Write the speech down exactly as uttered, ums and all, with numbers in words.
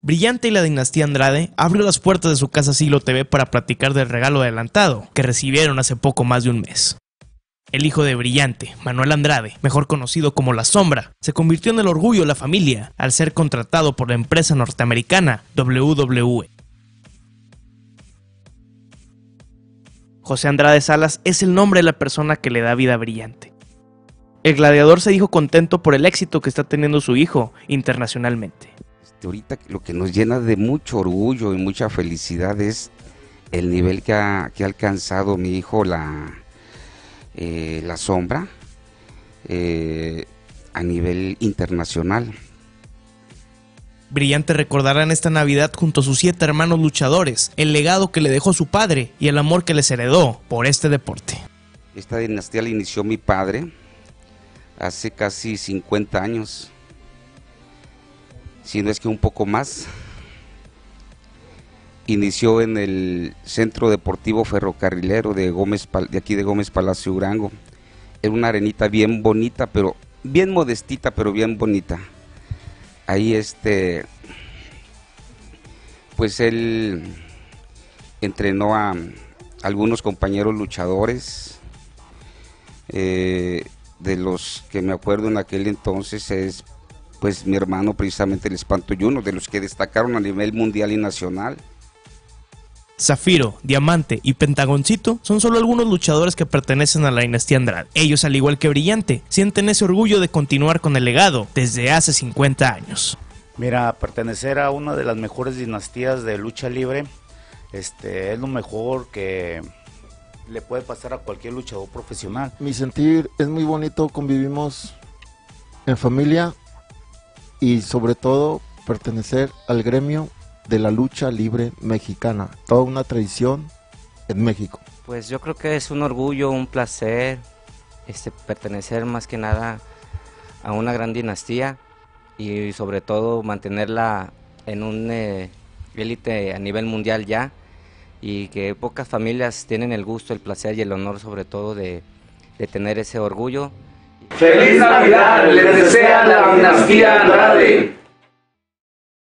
Brillante y la dinastía Andrade abrió las puertas de su casa Siglo T V para platicar del regalo adelantado que recibieron hace poco más de un mes. El hijo de Brillante, Manuel Andrade, mejor conocido como La Sombra, se convirtió en el orgullo de la familia al ser contratado por la empresa norteamericana W W E. José Andrade Salas es el nombre de la persona que le da vida a Brillante. El gladiador se dijo contento por el éxito que está teniendo su hijo internacionalmente. Ahorita lo que nos llena de mucho orgullo y mucha felicidad es el nivel que ha, que ha alcanzado mi hijo La, eh, la Sombra eh, a nivel internacional. Brillante recordará en esta Navidad junto a sus siete hermanos luchadores el legado que le dejó su padre y el amor que les heredó por este deporte. Esta dinastía la inició mi padre hace casi cincuenta años. Si no es que un poco más. Inició en el Centro Deportivo Ferrocarrilero de, Gómez, de aquí de Gómez Palacio Durango. Era una arenita bien bonita, pero bien modestita, pero bien bonita. Ahí este, pues él entrenó a algunos compañeros luchadores. Eh, de los que me acuerdo en aquel entonces es pues mi hermano precisamente el Espanto Yuno, de los que destacaron a nivel mundial y nacional. Zafiro, Diamante y Pentagoncito son solo algunos luchadores que pertenecen a la dinastía Andrade. Ellos, al igual que Brillante, sienten ese orgullo de continuar con el legado desde hace cincuenta años. Mira, pertenecer a una de las mejores dinastías de lucha libre este, es lo mejor que le puede pasar a cualquier luchador profesional. Mi sentir es muy bonito, convivimos en familia y sobre todo pertenecer al gremio de la lucha libre mexicana, toda una tradición en México. Pues yo creo que es un orgullo, un placer este, pertenecer más que nada a una gran dinastía y sobre todo mantenerla en un eh, élite a nivel mundial ya, y que pocas familias tienen el gusto, el placer y el honor sobre todo de, de tener ese orgullo. ¡Feliz Navidad! Les desea la dinastía Andrade.